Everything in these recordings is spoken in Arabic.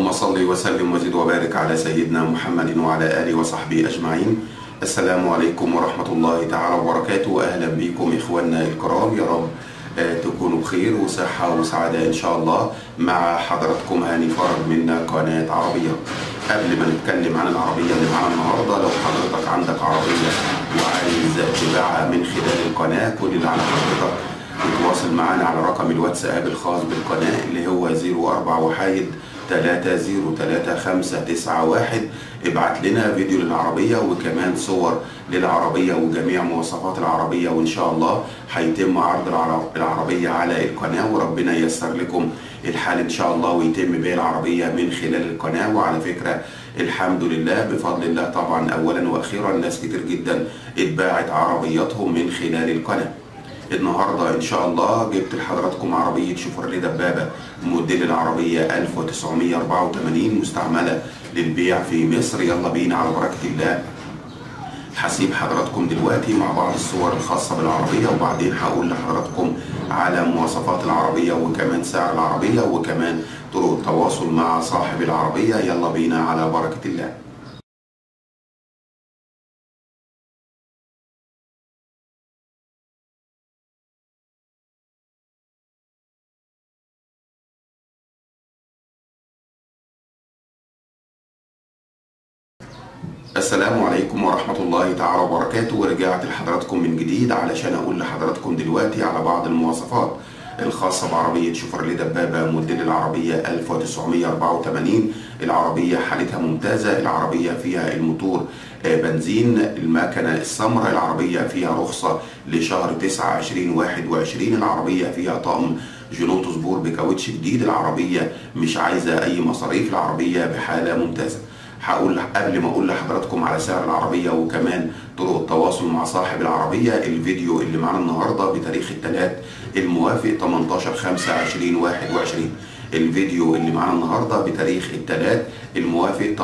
اللهم صل وسلم وزد وبارك على سيدنا محمد وعلى آله وصحبه أجمعين. السلام عليكم ورحمة الله تعالى وبركاته. أهلا بكم إخواننا الكرام، يا رب تكونوا بخير وصحة وسعادة إن شاء الله. مع حضراتكم هاني فرج من قناة عربية. قبل ما نتكلم عن العربية اللي معانا النهاردة، لو حضرتك عندك عربية وعايز تبيعها من خلال القناة، كل اللي على حضرتك تتواصل معانا على رقم الواتساب الخاص بالقناة اللي هو 0431-303591. ابعت لنا فيديو للعربية وكمان صور للعربية وجميع مواصفات العربية، وإن شاء الله هيتم عرض العربية على القناة، وربنا ييسر لكم الحال إن شاء الله ويتم بيع العربية من خلال القناة. وعلى فكرة الحمد لله بفضل الله طبعا أولا وأخيرا ناس كتير جدا اتباعت عربياتهم من خلال القناة. النهارده ان شاء الله جبت لحضراتكم عربيه شيفروليه دبابه موديل العربيه 1984 مستعمله للبيع في مصر. يلا بينا على بركه الله. هسيب حضراتكم دلوقتي مع بعض الصور الخاصه بالعربيه، وبعدين هقول لحضراتكم على مواصفات العربيه وكمان سعر العربيه وكمان طرق التواصل مع صاحب العربيه. يلا بينا على بركه الله. السلام عليكم ورحمة الله تعالى وبركاته. ورجعت لحضراتكم من جديد علشان أقول لحضراتكم دلوقتي على بعض المواصفات الخاصة بعربية شيفروليه دبابة موديل العربية 1984. العربية حالتها ممتازة، العربية فيها الموتور بنزين، المكنة السمراء، العربية فيها رخصة لشهر 9/20/21، العربية فيها طقم جينوتو سبور بكاوتش جديد، العربية مش عايزة أي مصاريف، العربية بحالة ممتازة. هقول قبل ما اقول لحضراتكم على سعر العربيه وكمان طرق التواصل مع صاحب العربيه، الفيديو اللي معانا النهارده بتاريخ الثلاث الموافق 18/5/2021. الفيديو اللي معانا النهارده بتاريخ الثلاث الموافق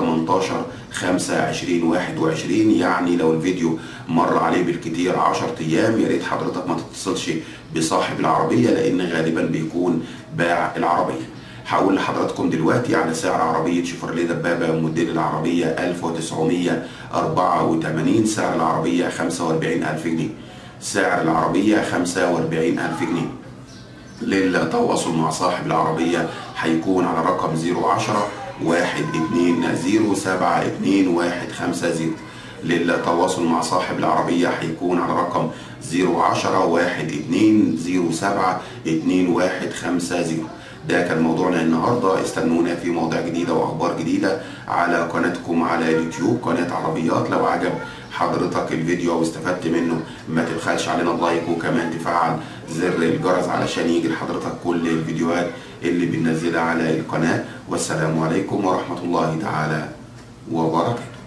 18/5/2021، يعني لو الفيديو مر عليه بالكتير 10 ايام يا ريت حضرتك ما تتصلش بصاحب العربيه لان غالبا بيكون باع العربيه. هقول لحضراتكم دلوقتي على سعر عربية شيفروليه دبابة موديل العربية 1984. سعر العربية 45,000 جنيه. سعر العربية 45,000 جنيه. للتواصل مع صاحب العربية هيكون على رقم 010-120-72-150. للتواصل مع صاحب العربية هيكون على رقم 010-120-07-2150. ده كان موضوعنا النهارده. استنونا في مواضيع جديده واخبار جديده على قناتكم على اليوتيوب قناه عربيات. لو عجب حضرتك الفيديو او استفدت منه ما تبخلش علينا اللايك وكمان تفعل زر الجرس علشان يجي لحضرتك كل الفيديوهات اللي بننزلها على القناه. والسلام عليكم ورحمه الله تعالى وبركاته.